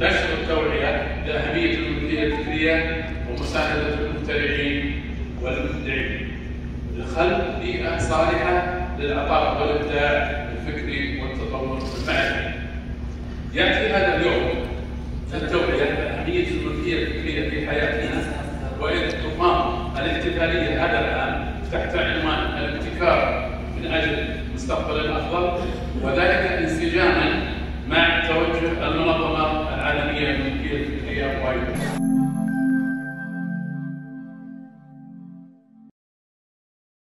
نشر التوعية لأهمية الملكية الفكرية ومساندة المخترعين والمبدعين لخلق بيئة صالحة للعطاء والإبداع الفكري والتطور المعرفي. يأتي هذا اليوم التوعية بأهمية الملكية الفكرية في حياتنا، وإذ تقام الاحتفالية هذا العام تحت عنوان الابتكار من أجل مستقبل أفضل، وذلك انسجاما مع توجه المنظمة العالمية للملكية الفكرية.